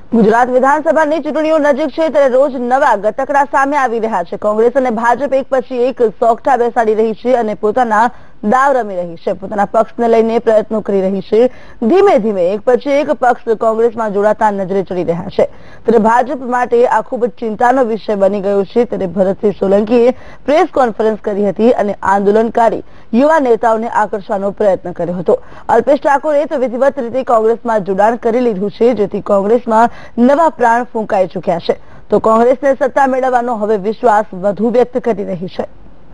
गुजरात विधानसभा चूंटणीओ नजीक है त्यारे रोज नवा गतकड़ा सामे आवी रह्या छे। कांग्रेस अने भाजप एक पछी एक सोगठा बेसाड़ी रही छे अने पोताना दाव रमी रही छे। पोताना पक्षने लईने प्रयत्नो करी रही छे। धीमे धीमे एक पछी एक पक्ष कांग्रेसमां जोड़ाता नजरे चढ़ी रह्या छे। त्यारे भाजप माटे आ खूब चिंतानो विषय बनी गयो छे। त्यारे भरतसिंह सोलंकीए प्रेस कॉन्फरन्स करी हती अने आंदोलनकारी युवा नेताओने आकर्षવાનો प्रयत्न कर्यो हतो। अल्पेश ठाकोरे तो विधिवत रीते कांग्रेसमां जोडाण करी लीधुं छे, जेथी कांग्रेसमां नवा प्राण फूंकाई चुक्या छे। तो कांग्रेसने सत्ता मेळवવાનો हवे विश्वास વધુ વ્યક્ત કરી રહી છે।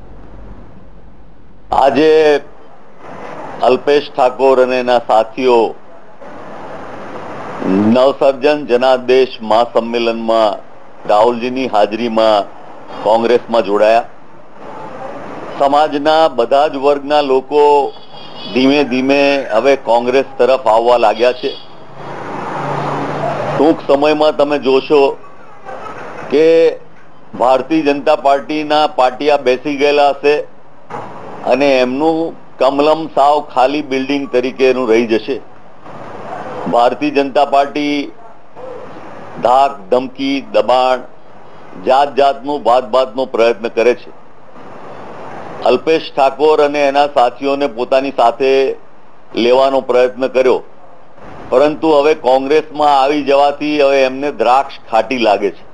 આજે અલ્પેશ ઠાકોર અને એના સાથીઓ નવસર્જન જનાદેશ મહાસંમેલનમાં રાહુલજીની હાજરીમાં કોંગ્રેસમાં જોડાયા। સમાજના બધા જ વર્ગના લોકો ધીમે ધીમે હવે કોંગ્રેસ તરફ આવવા લાગ્યા છે। ટૂંક સમયમાં તમે જોશો કે ભારતીય જનતા પાર્ટીના પાટિયા બેસી ગયેલા હશે અને એમનું કમલમ સાવ ખાલી બિલ્ડિંગ તરીકેનું રહી જશે। ભારતીય જનતા પાર્ટી ધાક ધમકી દબાણ જાત જાતનું ભાતભાતનો પ્રયત્ન કરે છે। અલ્પેશ ઠાકોર અને એના સાથીઓને પોતાની સાથે લેવાનો પ્રયત્ન કર્યો, પરંતુ હવે કોંગ્રેસમાં આવી જવાથી હવે એમને દ્રાક્ષ ખાટી લાગે છે।